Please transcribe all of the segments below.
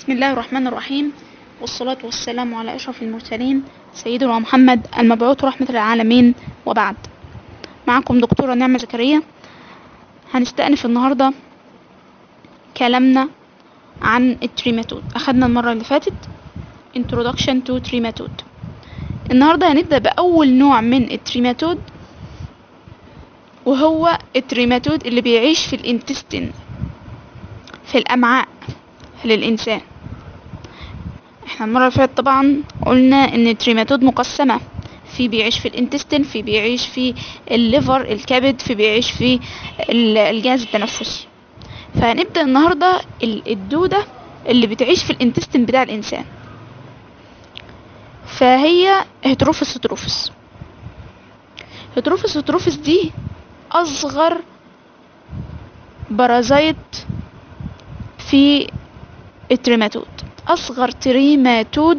بسم الله الرحمن الرحيم، والصلاة والسلام على أشرف المرسلين سيدنا محمد المبعوث رحمة للعالمين، وبعد. معكم دكتورة نعمة زكريا. هنستأنف النهاردة كلامنا عن التريماتود. أخدنا المرة اللي فاتت Introduction to Trematode. النهاردة هنبدأ بأول نوع من التريماتود، وهو التريماتود اللي بيعيش في الانتستين، في الأمعاء للإنسان. احنا المرة اللي فاتت طبعا قلنا ان التريماتود مقسمة، في بيعيش في الانتستين، في بيعيش في الليفر الكبد، في بيعيش في الجهاز التنفسي. فهنبدأ النهاردة الدودة اللي بتعيش في الانتستين بتاع الإنسان، فهي هيتروفس هيتروفس. هيتروفس هيتروفس دي أصغر بارازايت في التريماتود. أصغر تريماتود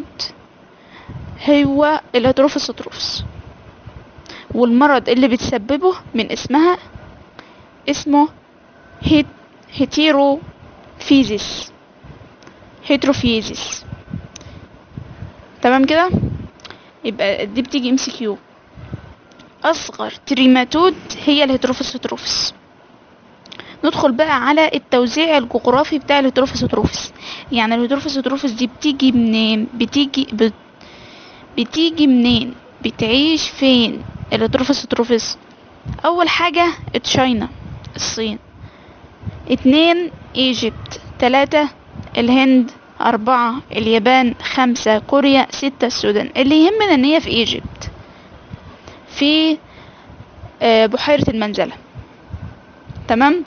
هو الهيتروفس هيتروفس، والمرض اللي بتسببه من اسمه هيتيروفيزيس. هيتروفيزيس. تمام كده؟ يبقى دي بتيجي MCQ. أصغر تريماتود هي الهيتروفس هيتروفس. ندخل بقى على التوزيع الجغرافي بتاع الهيتروفس هيتروفس. يعني الهيتروفس هيتروفس دي بتيجي منين؟ بتيجي منين؟ بتعيش فين الهيتروفس هيتروفس؟ اول حاجة تشاينا، الصين. 2 ايجيبت. 3 الهند. 4 اليابان. 5 كوريا. 6 السودان. اللي يهمنا ان هي في ايجيبت، في بحيرة المنزلة. تمام.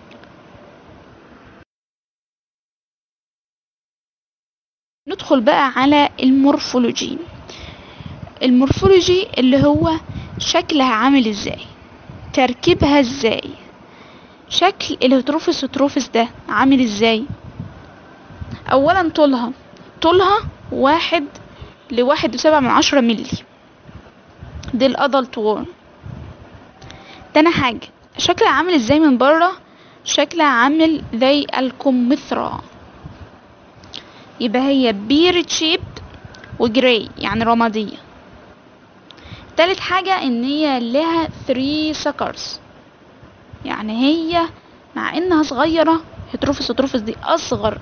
ندخل بقى على المورفولوجي. المورفولوجي اللي هو شكلها عامل ازاي، تركيبها ازاي، شكل الهيتروفس هيتروفس ده عامل ازاي. اولا طولها 1 ل1.7 ملي، دي الادلت وورم. تاني حاجة شكلها عامل ازاي من بره، شكلها عامل زي الكمثرى، يبقى هي بيرد شيبد وجراي، يعني رمادية. تالت حاجة ان هي لها 3 سكرز، يعني هي مع انها صغيرة، هيتروفس هيتروفس دي اصغر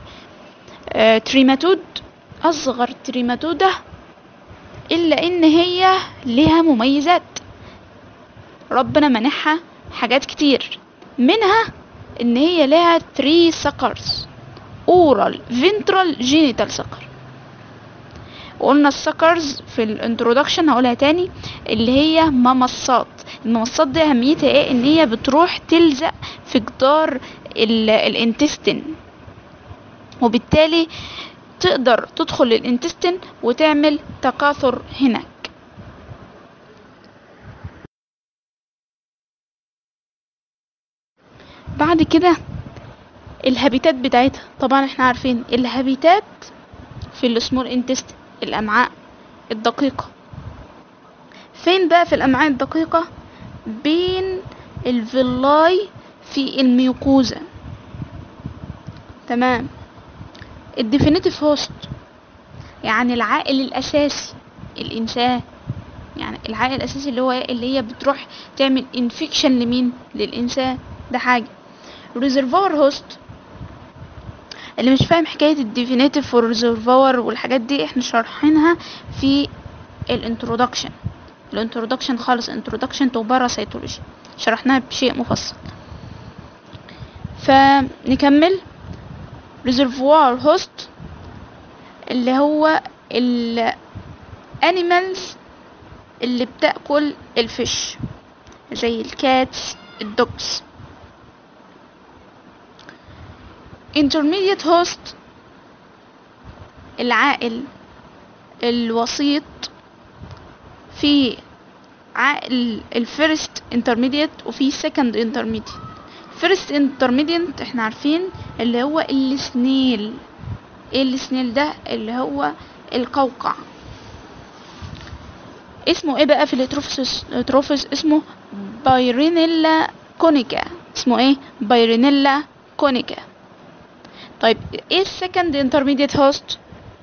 تريماتودة، الا ان هي لها مميزات، ربنا منحها حاجات كتير، منها ان هي لها 3 سكرز: اورال، فينترال، جينيتال سكر. وقلنا السكرز في الانترودكشن، هقولها تاني، اللي هي ممصات. الممصات دي اهميتها ايه؟ ان هي بتروح تلزق في جدار الانتستين، وبالتالي تقدر تدخل الانتستين وتعمل تكاثر هناك. بعد كده الهابيتات بتاعتها. طبعا احنا عارفين الهابيتات في السمول انتستين، الامعاء الدقيقة. فين بقى في الامعاء الدقيقة؟ بين الفيلاي في الميوكوزا. تمام. الديفينيتيف هوست، يعني العائل الاساسي، الانسان، يعني العائل الاساسي اللي هي بتروح تعمل انفكشن لمين؟ للانسان. ده حاجة. ريزرفوار هوست، اللي مش فاهم حكاية الديفينيتيف والريزرفوار والحاجات دي، احنا شارحينها في الانترودكشن خالص، انترودكشن تو باراسيتولوجي، شرحناها بشيء مفصل. فنكمل. ريزرفوار هوست اللي هو الانيمالز اللي بتاكل الفيش، زي الكاتس، الدوجز. intermediate host العائل الوسيط في عائل الفيرست intermediate وفي second intermediate. first intermediate احنا عارفين اللي هو السنيل. ايه السنيل ده؟ اللي هو القوقع. اسمه ايه بقى في الهيتروفس؟ اسمه بايرينيلا كونيكا. اسمه ايه؟ بايرينيلا كونيكا. طيب ايه السكند انترميديت هوست؟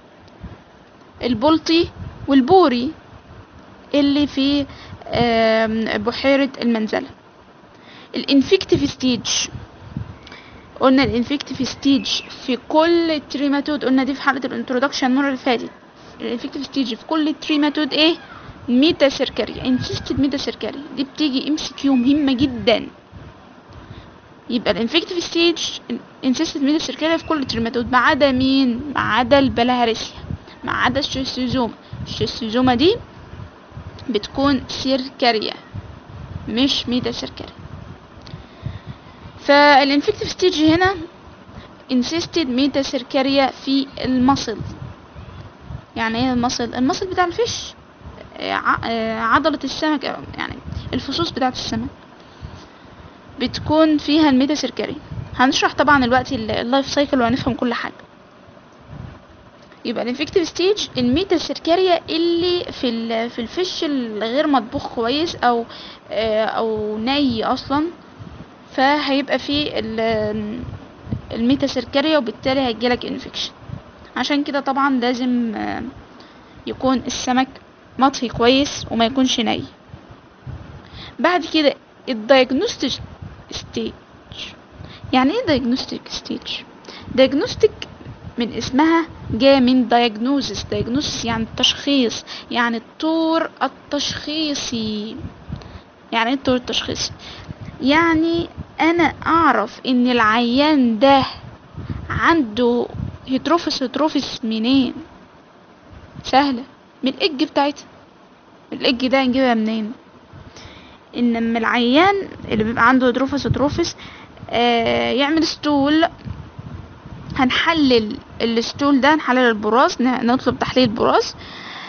البلطي والبوري اللي في بحيرة المنزلة. الانفكتيف ستيج، قلنا الانفكتيف ستيج في كل التريماتود، قلنا دي في حلقة الانترودكشن المرة اللي فاتت. الانفكتيف ستيج في كل التريماتود ايه؟ ميتاسيركاريا، انسيستد ميتاسيركاريا. دي بتيجي ام سي كيو مهمة جدا. يبقى الانفكتيف ستيج انسيستد ميتاسيركاريا في كل التريماتود ما عدا مين؟ ما عدا البلاهارسيا، ما عدا الشيستوزوما. الشيستوزوما دي بتكون سيركاريا مش ميتاسيركاريا. فالانفكتيف ستيج هنا انسيستد ميتاسيركاريا في المصل. يعني ايه المصل؟ المصل بتاع الفيش، عضلة السمك، يعني الفصوص بتاعة السمك بتكون فيها الميتاسيركاريا. هنشرح طبعا دلوقتي اللايف سايكل وهنفهم كل حاجة. يبقى الانفكتيف ستيج الميتاسيركاريا اللي في الفيش الغير مطبوخ كويس او ني اصلا، فهيبقى فيه الميتاسيركاريا وبالتالي هيجيلك انفكشن. عشان كده طبعا لازم يكون السمك مطهي كويس وما يكونش ني. بعد كده الدايجنوستيك ستيج. يعني ايه دايجنوستيك ستيج؟ دايجنوستيك من اسمها جاء من diagnosis. diagnosis يعني التشخيص، يعني الطور التشخيصي. يعني ايه الطور التشخيصي؟ يعني انا اعرف ان العيان ده عنده هيتروفيس منين؟ سهلة، من الاج بتاعتها. الاج ده نجيبها منين؟ انما العيان اللي بيبقى عنده هيتروفيس يعمل ستول، هنحلل الستول ده، نحلل البراز، نطلب تحليل البراز.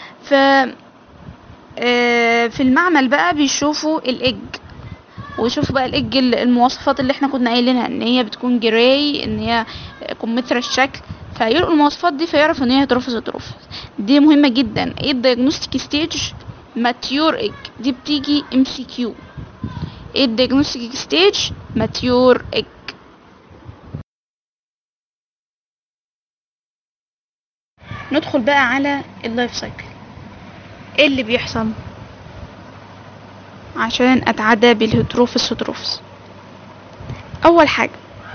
في المعمل بقى بيشوفوا الاج، ويشوفوا بقى الاج المواصفات اللي احنا كنا قايلينها، ان هي بتكون جراي، ان هي كمثرى الشكل، فيلقوا المواصفات دي فيعرفوا ان هي هيتروفيس. دي مهمة جدا. ايه الدياجنوستيك ستيج؟ ماتيور اج، دي بتيجي ام سي كيو. ايه الدياجنوستيك ستيج؟ ماتيور اج. ندخل بقى على اللايف سايكل. ايه اللي بيحصل عشان اتعدى بالهيتروفيس؟ اول حاجة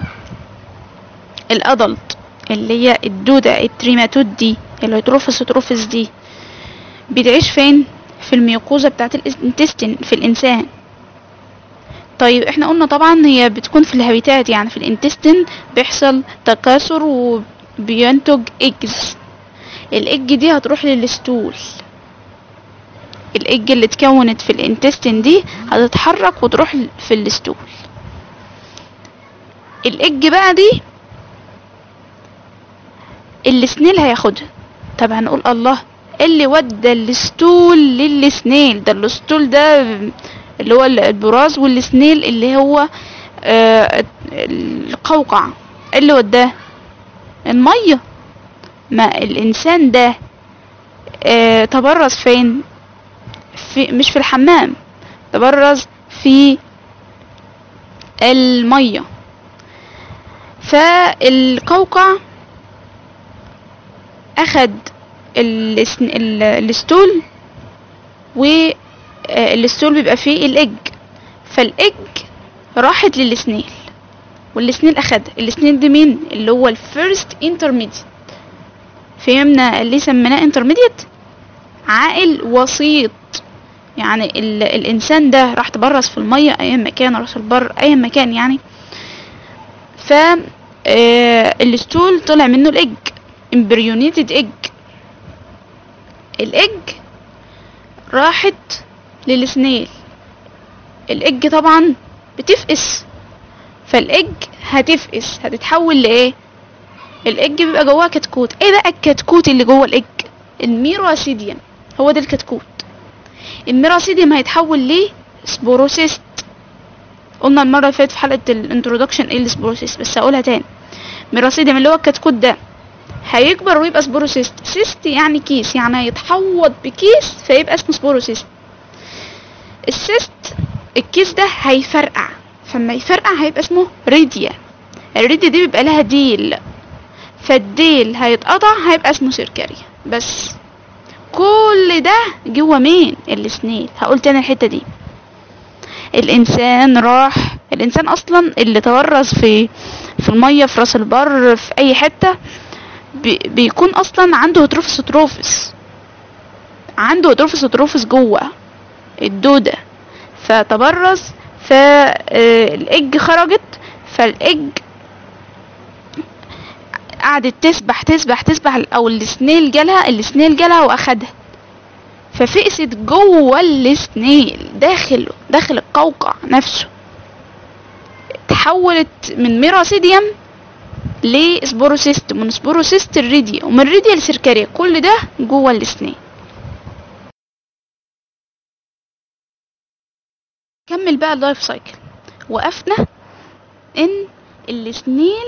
الادلت اللي هي الدودة التريماتود دي، الهيتروفيس دي بتعيش فين؟ في الميوكوزا بتاعت الانتستين في الانسان. طيب احنا قلنا طبعا هي بتكون في الهابيتات، يعني في الانتستين بيحصل تكاثر وبينتج ايجز. الايج دي هتروح للستول. الايج اللي اتكونت في الانتستين دي هتتحرك وتروح في الستول. الايج بقى دي السنيل هياخدها. طب هنقول الله، اللي ودى الستول للسنيل ده؟ الستول ده اللي هو البراز، والسنيل اللي هو القوقع. اللي وداه المية. ما الانسان ده تبرز فين؟ مش في الحمام، تبرز في المية. فالقوقع اخد الستول، والستول بيبقى فيه الايج، فالايج راحت للسنيل، والسنيل اخد السنيل دي مين؟ اللي هو الفيرست انترميديت. فهمنا اللي سميناه انترميديت؟ عائل وسيط. يعني الانسان ده راح تبرز في المية اي مكان، راح البر اي مكان يعني. ف الستول طلع منه الايج، امبريونيتد ايج. الايج راحت للسنيل. الايج طبعا بتفقس، فالايج هتفقس، هتتحول لايه؟ الايج بيبقى جواها كتكوت. ايه بقى الكتكوت اللي جوه الايج؟ الميراسيديوم. هو ده الكتكوت. الميراسيديوم هيتحول ليه؟ سبوروسيست. قلنا المره اللي فاتت في حلقه الانترودكشن ايه السبوروسيست، بس هقولها تاني. ميراسيديوم اللي هو الكتكوت ده هيكبر ويبقى سبوروسيست. سيست يعني كيس، يعني هيتحوط بكيس فيبقى اسمه سبوروسيست. السيست الكيس ده هيفرقع، فلما يفرقع هيبقى اسمه ريديا. الريديا دي بيبقى لها ديل، فالديل هيتقطع هيبقى اسمه سيركاريا. بس كل ده جوه مين؟ السنيل. هقول تاني الحتة دي. الانسان اصلا اللي تورث في المية، في راس البر، في اي حتة، بيكون اصلا عنده هيتروفس جوه الدودة، فتبرز، فالاج خرجت، فالاج قعدت تسبح او السنيل جالها واخدها، ففقست جوه السنيل داخل القوقع نفسه، تحولت من ميراسيديوم لسبوروسيست، من سبوروسيست الريديا، ومن ريديا لسيركاريا. كل ده جوه السنيل. كمل بقى اللايف سايكل. وقفنا ان السنيل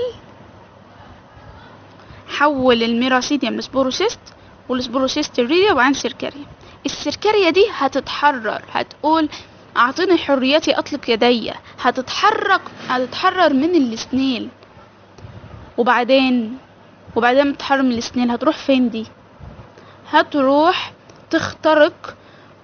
حول الميراسيديوم لسبوروسيست، والسبوروسيست الريديا، وبعدين سيركاريا. السيركاريا دي هتتحرر، هتقول اعطيني حريتي اطلق يدي، هتتحرر من السنيل. وبعدين تتحرر من السنيل، هتروح فين دي؟ هتروح تخترق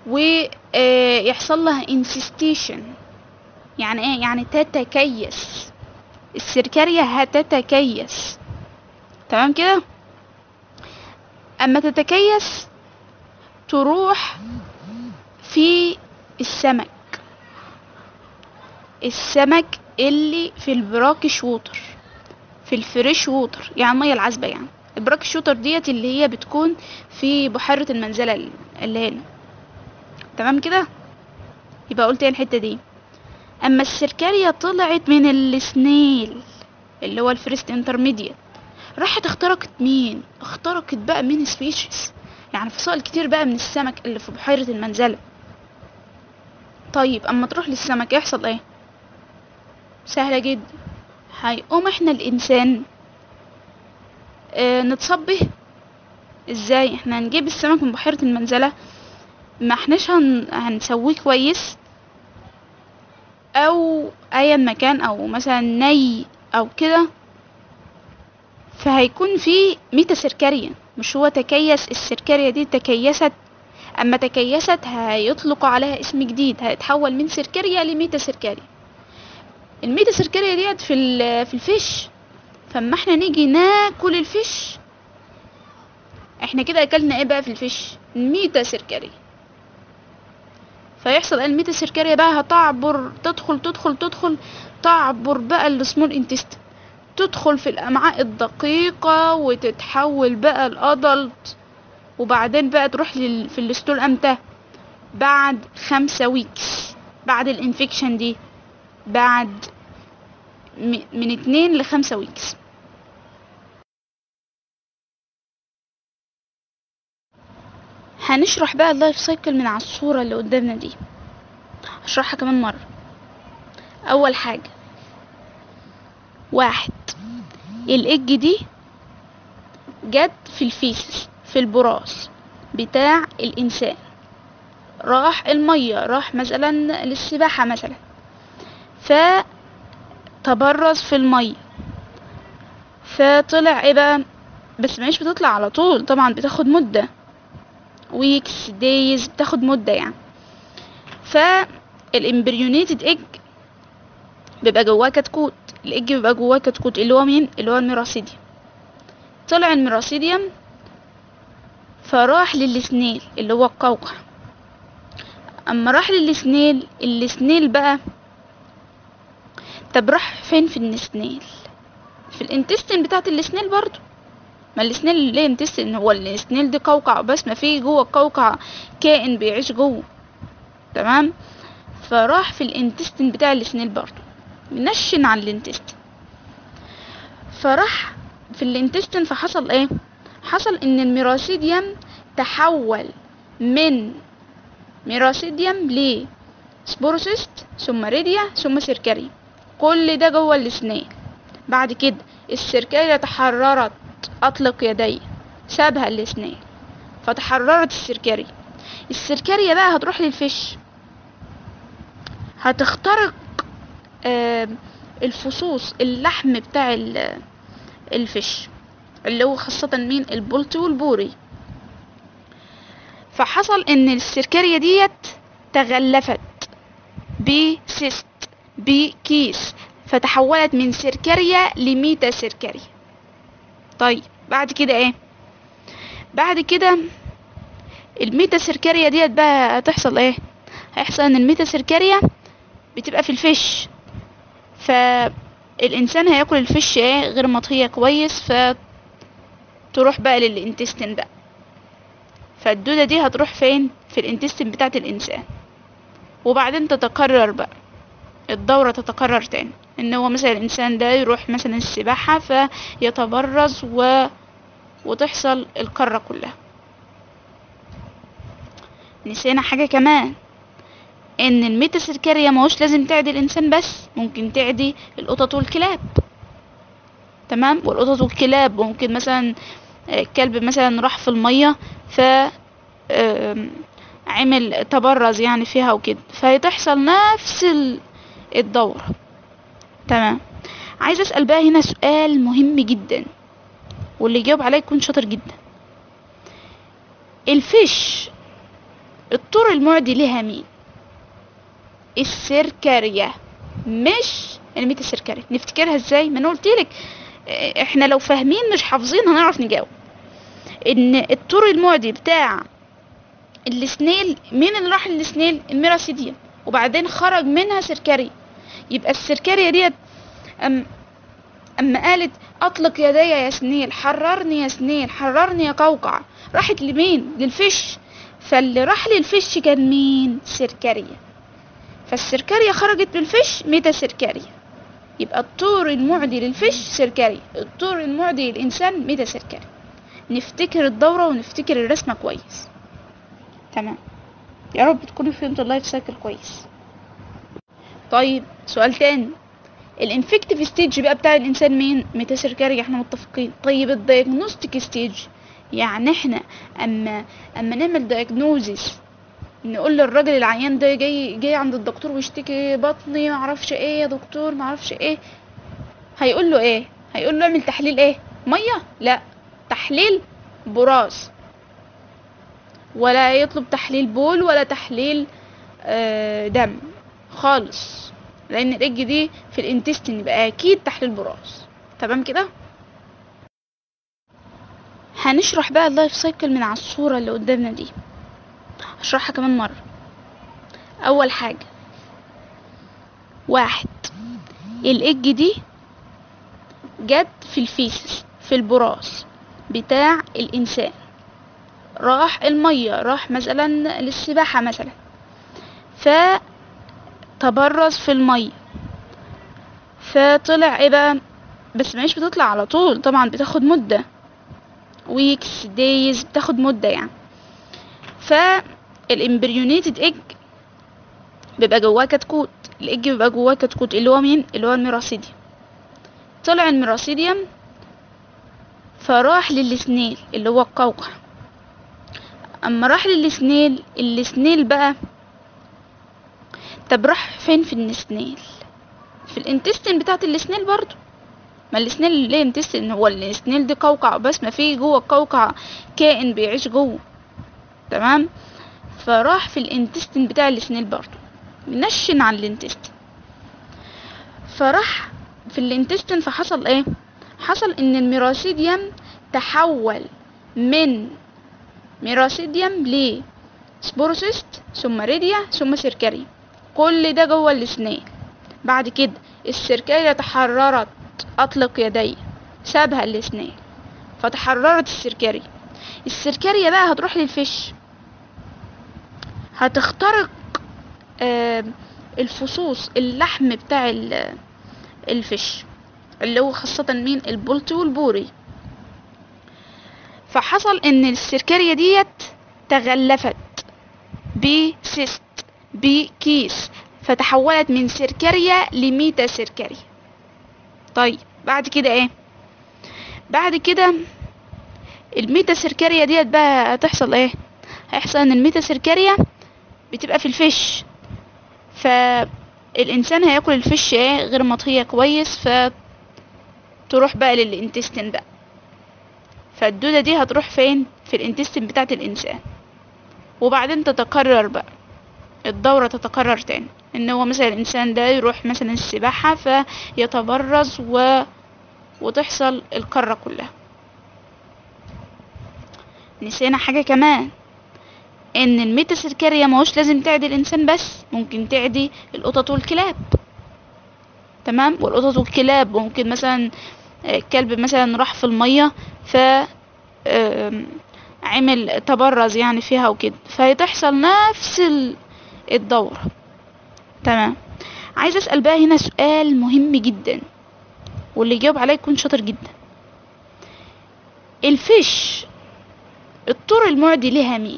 ويحصل لها انسيستيشن. يعني ايه؟ يعني تتكيس. السيركاريا هتتكيس، تمام كده؟ اما تتكيس تروح في السمك اللي في البراكش ووتر، في الفريش ووتر، يعني الميه العذبه. يعني البراكش ووتر ديت اللي هي بتكون في بحيره المنزله اللي هنا، تمام كده؟ يبقى قلت ايه الحته دي؟ اما السيركاريا طلعت من السنيل اللي هو الفريست انترميديت، راحت اخترقت مين؟ اخترقت بقى مين سبيشيز، يعني فصائل كتير بقى من السمك اللي في بحيرة المنزلة. طيب اما تروح للسمك يحصل ايه؟ سهلة جدا. هيقوم احنا الانسان نتصبه ازاي؟ احنا هنجيب السمك من بحيرة المنزلة، ما احناش هنسويه كويس، او ايا مكان، او مثلا ني او كده، فهيكون في ميتا سيركاريا. مش هو تكيس؟ السيركاريا دي تكيست، اما تكيست هيطلقوا عليها اسم جديد، هيتحول من سيركاريا لميتا سيركاريا. الميتا سيركاريا ديت في الفيش، فاما احنا نيجي ناكل الفيش، احنا كده اكلنا ايه بقى في الفيش؟ الميتا سيركاريا. فيحصل الميتا سيركاريا بقى هتعبر، تدخل تعبر بقى السمول انتست، تدخل في الامعاء الدقيقة وتتحول بقى الادلت، وبعدين بقى تروح في الستول امتى؟ بعد 5 ويكس بعد الانفكشن دي، بعد من 2 ل5 ويكس. هنشرح بقى اللايف سايكل من على الصورة اللي قدامنا دي، هشرحها كمان مرة. اول حاجة، 1، الايج دي جت في الفيسس، في البراز بتاع الانسان، راح المية، راح مثلا للسباحة مثلا، فتبرز في المية، فطلع ايه بقى؟ بس مش بتطلع على طول طبعا، بتاخد مدة، ويكس، دايز، بتاخد مدة يعني. فالامبريونيتد ايج بيبقى جواه كتكوت، الايج بيبقى جواه كتكوت اللي هو مين؟ اللي هو الميراسيديوم. طلع الميراسيديوم فراح للسنيل اللي هو القوقع. اما راح للسنيل، السنيل بقى، طب راح فين في السنيل؟ في الانتستين بتاعت السنيل برضو. ما السنيل ليه انتستين؟ هو السنيل دي قوقع بس، ما فيه جوه القوقع كائن بيعيش جوه، تمام؟ فراح في الانتستين بتاع السنيل برضو، منشن على الانتستين. فراح في الانتستين، فحصل ايه؟ حصل ان الميراسيديوم تحول من ميراسيديوم ل سبوروسيست، ثم ريديا، ثم سيركاريا. كل ده جوه السنيل. بعد كده السيركاريا تحررت، اطلق يدي، سابها السنيل، فتحررت السيركاريا بقى هتروح للفيش، هتخترق الفصوص، اللحم بتاع الفيش، اللي هو خاصة مين؟ البلطي والبوري. فحصل ان السركارية ديت تغلفت بسيست بكيس، فتحولت من سركارية لميتا سركارية. طيب بعد كده ايه؟ بعد كده الميتا سركارية ديت بقى هتحصل ايه؟ هيحصل ان الميتا سركارية بتبقى في الفش، فالانسان هياكل الفش ايه؟ غير مطهية كويس، فتروح بقى للانتستين بقى. فالدودة دي هتروح فين؟ في الانتستين بتاعت الانسان، وبعدين تتكرر بقى الدورة، تتكرر تاني، ان هو مثلا الانسان ده يروح مثلا السباحة فيتبرز وتحصل القارة كلها. نسينا حاجة كمان، ان الميتا سركارية ماهوش لازم تعدي الانسان بس، ممكن تعدي القطط والكلاب. تمام؟ والقطط والكلاب ممكن مثلا كلب مثلا راح في المية ف عمل تبرز يعني فيها وكده، فهتحصل نفس الدورة. تمام. عايز اسأل بقى هنا سؤال مهم جدا، واللي يجاوب عليه يكون شاطر جدا. الفيش الطور المعدي لها مين؟ السركارية مش الميتا سركارية. نفتكرها ازاي؟ ما انا قلتلك احنا لو فاهمين مش حافظين هنعرف نجاوب. ان الطور المعدي بتاع السنيل، مين اللي راح للسنيل؟ الميراسيديوم، وبعدين خرج منها سركارية. يبقى السركارية ديت اما قالت اطلق يدي يا سنيل، حررني يا سنيل، حررني يا قوقع، راحت لمين؟ للفش. فاللي راح للفش كان مين؟ سركارية. فالسركارية خرجت بالفش ميتا سركارية. يبقى الطور المعدي للفش سركارية، الطور المعدي للإنسان ميتا سركارية. نفتكر الدورة ونفتكر الرسمة كويس. تمام. يا رب تكونوا فهمتوا اللايف سايكل كويس. طيب سؤال تاني، الانفكتيف ستيج بقى بتاع الانسان مين؟ ميتا سركارية، احنا متفقين. طيب الدايجنوستيك ستيج، يعني احنا اما نعمل دايجنوزيس، نقول للراجل العيان ده جاي عند الدكتور ويشتكي بطني معرفش ايه يا دكتور معرفش ايه، هيقول له ايه؟ هيقول له اعمل تحليل ايه؟ ميه؟ لا، تحليل براز، ولا يطلب تحليل بول ولا تحليل دم خالص، لان الاج دي في الانتستين، يبقى اكيد تحليل براز. تمام كده؟ هنشرح بقى اللايف سايكل من على الصورة اللي قدامنا دي، هشرحها كمان مرة. اول حاجة، واحد، الاج دي جت في الفيسس، في البراز بتاع الانسان، راح المية، راح مثلا للسباحة مثلا، فتبرز في المية، فطلع ايه بقى؟ بس مش بتطلع على طول طبعا، بتاخد مدة، ويكس دايز، بتاخد مدة يعني. فالامبريونيتد ايج بيبقى جواه كتكوت، الايج بيبقى جواه كتكوت اللي هو مين؟ اللي هو الميراسيديوم. طلع الميراسيديوم فراح للسنيل اللي هو القوقع. اما راح للسنيل، السنيل بقى، طب راح فين في السنيل؟ في الانتستين بتاعت السنيل برضو، ما السنيل ليه انتستين؟ هو السنيل دي قوقع بس، ما فيه جوه القوقع كائن بيعيش جوه. تمام. فراح في الانتستين بتاع السنيل برضو، منشن على الانتستين. فراح في الانتستين، فحصل ايه؟ حصل ان الميراسيديوم تحول من ميراسيديوم ل سبوروسيست، ثم ريديا، ثم سيركاريا. كل ده جوه السنيل. بعد كده السيركاريا تحررت، اطلق يدي، سابها السنيل، فتحررت السيركاريا. السيركاريا بقى هتروح للفش، هتخترق الفصوص، اللحم بتاع الفش، اللي هو خاصة مين؟ البلطي والبوري. فحصل ان السيركاريا ديت تغلفت بسيست بكيس، فتحولت من سيركاريا لميتا سيركاريا. طيب بعد كده ايه؟ بعد كده الميتا سيركاريا ديت بقى هتحصل ايه؟ هيحصل ان الميتا سيركاريا بتبقى في الفش، فالانسان هياكل الفش ايه؟ غير مطهية كويس، فتروح بقى للانتستين بقى. فالدودة دي هتروح فين؟ في الانتستين بتاعت الانسان، وبعدين تتكرر بقى الدورة، تتكرر تاني، ان هو مثلا الانسان ده يروح مثلا السباحة فيتبرز وتحصل القارة كلها. نسينا حاجة كمان، ان الميتاسيركاريا ماهوش لازم تعدي الانسان بس، ممكن تعدي القطط والكلاب. تمام، والقطط والكلاب ممكن مثلا كلب مثلا راح في المية ف عمل تبرز يعني فيها وكده، فيتحصل نفس الدورة. تمام. عايز اسأل بقى هنا سؤال مهم جدا، واللي يجاوب عليه يكون شاطر جدا. الفيش الطور المعدي لها مين؟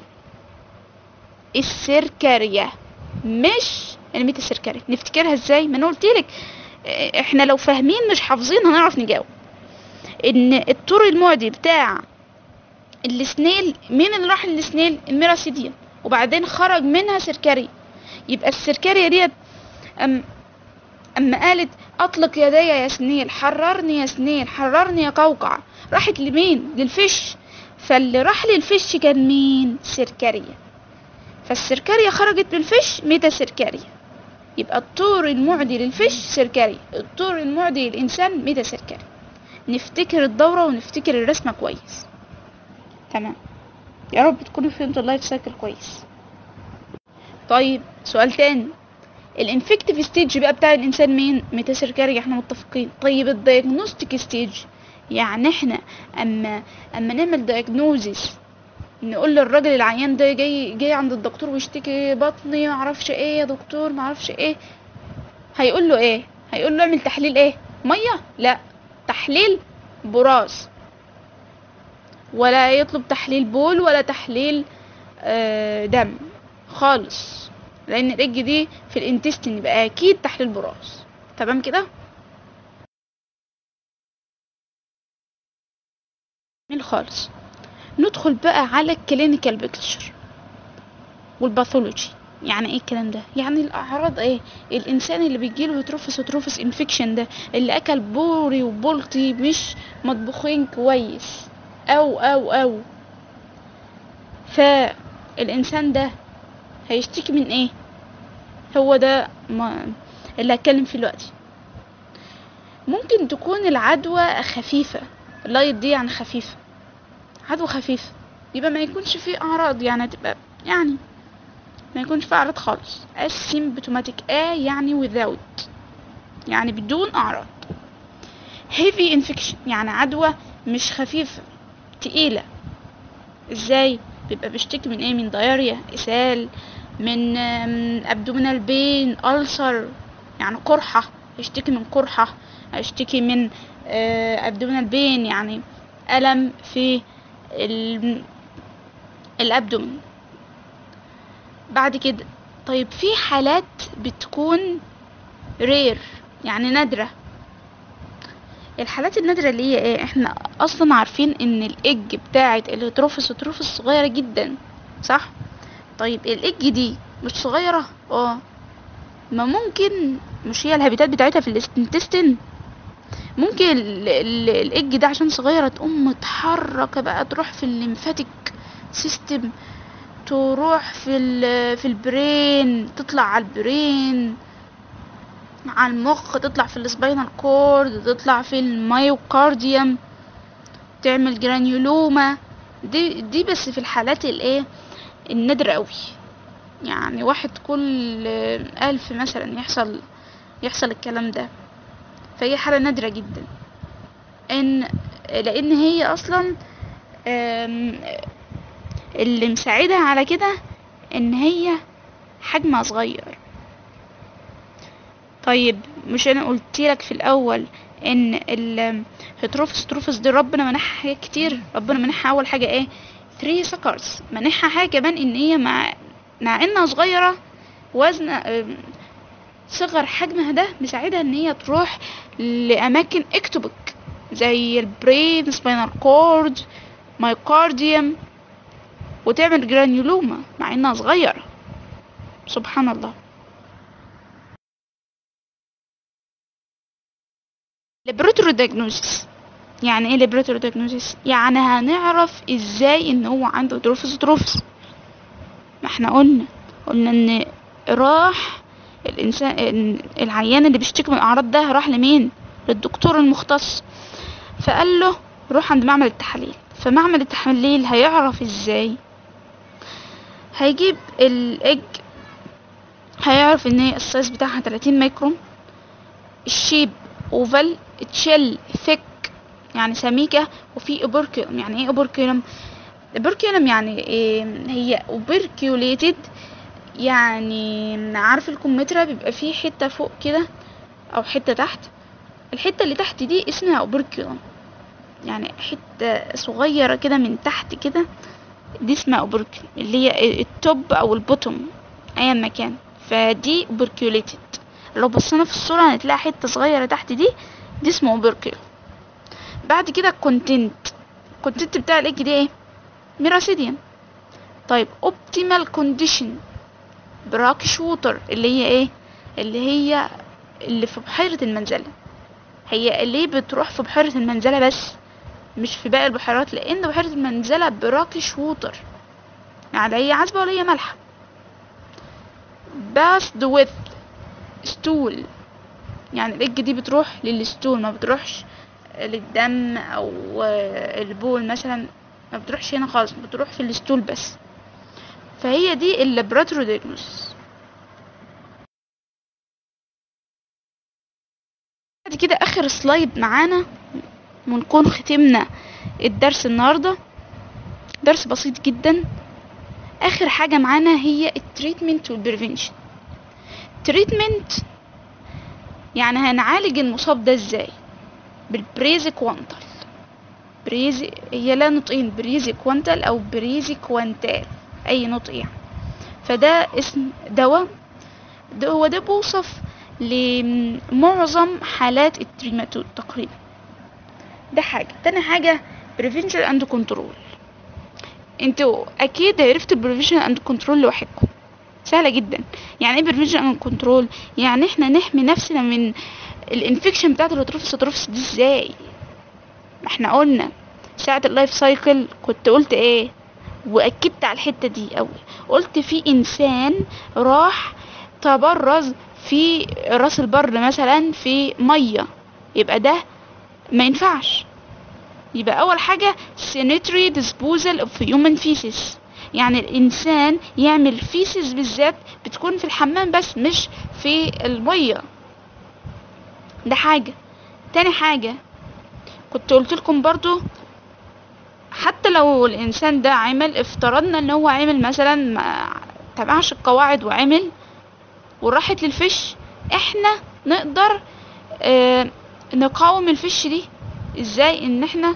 السيركاريا مش الميتاسيركاريا. نفتكرها ازاي؟ ما انا قلتلك احنا لو فاهمين مش حافظين هنعرف نجاوب. ان الطور المعدي بتاع السنيل، مين اللي راح للسنيل؟ الميراسيديان، وبعدين خرج منها سيركاريا. يبقى السيركاريا ديت اما قالت اطلق يدي يا سنيل، حررني يا سنيل، حررني يا قوقع، راحت لمين؟ للفيش. فاللي راح للفيش كان مين؟ سيركاريا. فالسيركاريا خرجت بالفيش ميتاسيركاريا. يبقى الطور المعدي للفيش سيركاريا، الطور المعدي للإنسان ميتاسيركاريا. نفتكر الدورة ونفتكر الرسمة كويس. تمام، يا رب تكونوا فهمتوا اللايف سايكل كويس. طيب سؤال تاني، الانفكتيف ستيج بقى بتاع الانسان مين؟ ميتاسيركاريا، احنا متفقين. طيب الدايجنوستيك ستيج، يعني احنا اما نعمل دايجنوزيس، نقول للراجل العيان ده جاي عند الدكتور ويشتكي بطني معرفش ايه يا دكتور معرفش ايه، هيقول له ايه؟ هيقول له اعمل تحليل ايه؟ ميه؟ لا، تحليل براز، ولا يطلب تحليل بول ولا تحليل دم خالص، لان الاج دي في الانتستين، يبقى اكيد تحليل براز. تمام كده؟ خالص. ندخل بقى على الكلينيكال بيكتشر والباثولوجي. يعني ايه الكلام ده؟ يعني الاعراض ايه؟ الانسان اللي بيجيله هيتروفس انفكشن ده، اللي اكل بوري وبولتي مش مطبوخين كويس، او فالانسان ده هيشتكي من ايه؟ هو ده اللي هتكلم فيه دلوقتي. ممكن تكون العدوى خفيفة، اللايت دي يعني خفيفة، عدوى خفيفة، يبقى ما يكونش فيه اعراض، يعني تبقى يعني ما يكونش فيه اعراض خالص. asymptomatic يعني without، يعني بدون اعراض. heavy infection يعني عدوى مش خفيفة، تقيلة. ازاي؟ بيبقى بيشتكي من ايه؟ من دايريا، اسهال، من abdominal pain، ألسر يعني قرحة، يشتكي من قرحة، يشتكي من abdominal pain يعني ألم في الابدومين. بعد كده طيب في حالات بتكون رير يعني نادرة. الحالات النادرة اللي هي ايه؟ احنا اصلا عارفين ان الايج بتاعت الهيتروفيس صغيرة جدا، صح؟ طيب الايج دي مش صغيرة؟ ما ممكن، مش هي الهابيتات بتاعتها في الانتستين، ممكن الايج ده عشان صغيرة تقوم متحركة بقى، تروح في الليمفاتيك سيستم، تروح في البرين، تطلع على البرين، على المخ، تطلع في السباينال كورد، تطلع في المايوكارديوم، تعمل جرانيولوما. دي بس في الحالات الايه النادرة قوي، يعني 1 كل 1000 مثلا يحصل الكلام ده. فهي حالة نادرة جدا، لان هي اصلا اللي مساعدها على كده ان هي حجمها صغير. طيب مش انا قلتلك في الاول ان الهيتروفيس دي ربنا منحها حاجات كتير؟ ربنا منحها اول حاجه ايه؟ 3 سكرز. منحها حاجه كمان ان هي مع انها صغيره، وزن صغر حجمها ده مساعدها ان هي تروح لاماكن اكتوبك زي البرين، سباينال كورد، مايوكارديوم، وتعمل جرانيولوما مع انها صغيره. سبحان الله. لابراتوري دايجنوستس، يعني ايه laboratory diagnosis؟ يعني هنعرف ازاي ان هو عنده تروفس. ما احنا قلنا ان راح الانسان العيان اللي بيشتكي من الاعراض ده راح لمين؟ للدكتور المختص، فقال له روح عند معمل التحاليل. فمعمل التحاليل هيعرف ازاي؟ هيجيب الاج، هيعرف ان هي السايز بتاعها 30 ميكرون، الشيب اوفال، تشيل ثيك يعني سميكة، وفي اوبركيولم. يعني ايه اوبركيولم؟ اوبركيولم يعني إيه؟ هي اوبركيوليتد، يعني عارف الكمثرى بيبقى فيه حتة فوق كده او حتة تحت، الحتة اللي تحت دي اسمها اوبركيولم، يعني حتة صغيرة كده من تحت كده، دي اسمها اوبركيولم، اللي هي التوب او البوتوم ايا مكان، فدي اوبركيوليتد. لو بصينا في الصورة هنتلاقي حتة صغيرة تحت دي اسمه اوبركيولم. بعد كده الكونتنت بتاع الايج دي ايه؟ ميراسيديان. طيب اوبتيمال كونديشن براكش ووتر، اللي هي ايه؟ اللي في بحيرة المنزلة، هي اللي بتروح في بحيرة المنزلة بس، مش في باقي البحيرات، لان بحيرة المنزلة براكش ووتر، يعني لا هي عذبة ولا هي مالحة. باست ويث ستول، يعني الايج دي بتروح للستول، ما بتروحش للدم او البول مثلا، ما بتروحش هنا خالص، بتروح في الستول بس. فهي دي اللابراتوري دياجنوستس. بعد كده اخر سلايد معانا ونكون ختمنا الدرس النهارده، درس بسيط جدا. اخر حاجه معانا هي التريتمنت والبريفنشن. تريتمنت يعني هنعالج المصاب ده ازاي؟ بالبريزي كوانتال. بريزي هي لا نطقين، بريزي كوانتال او بريزي كوانتال، اي نطق يعني. فده اسم دواء، هو ده بوصف لمعظم حالات التريماتود تقريبا. ده حاجة. تاني حاجة prevention and control. انتوا اكيد عرفتوا prevention and control لوحدكم، سهلة جدا. يعني ايه prevention and control؟ يعني احنا نحمي نفسنا من الانفكشن بتاعت الاتروفس دي ازاي؟ ما احنا قلنا ساعة اللايف سايكل كنت قلت ايه، واكدت على الحتة دي اوي، قلت في انسان راح تبرز في راس البر مثلا في مية، يبقى ده ما ينفعش. يبقى اول حاجة sanitary disposal of human feces، يعني الانسان يعمل فيسز بالذات بتكون في الحمام بس مش في المية. ده حاجة. تاني حاجة كنت قلت لكم برضو، حتى لو الانسان ده عمل، افترضنا ان هو عمل مثلا ما تبعش القواعد وعمل وراحت للفش، احنا نقدر نقاوم الفش دي ازاي؟ ان احنا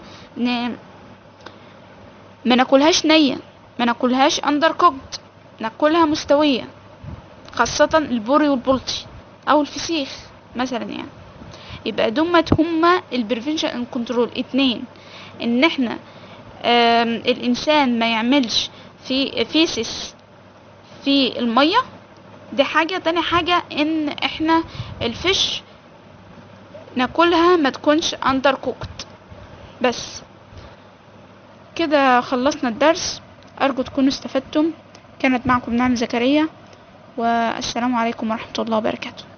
ما ناكلهاش نية، ما ناكلهاش اندر كوكد، ناكلها مستوية، خاصة البوري والبلطي او الفسيخ مثلا يعني. يبقى دمت هما البريفنشن اند كنترول. اتنين، ان احنا الانسان ما يعملش في فيسس في المية، دي حاجة. تاني حاجة ان احنا الفش ناكلها ما تكونش اندر كوكد. بس كده خلصنا الدرس، ارجو تكونوا استفدتم. كانت معكم نعم زكريا، والسلام عليكم ورحمة الله وبركاته.